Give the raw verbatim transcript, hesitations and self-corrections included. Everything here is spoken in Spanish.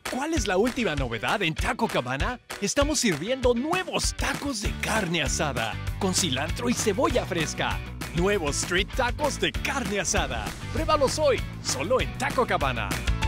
¿Cuál es la última novedad en Taco Cabana? Estamos sirviendo nuevos tacos de carne asada, con cilantro y cebolla fresca. Nuevos street tacos de carne asada. Pruébalos hoy, solo en Taco Cabana.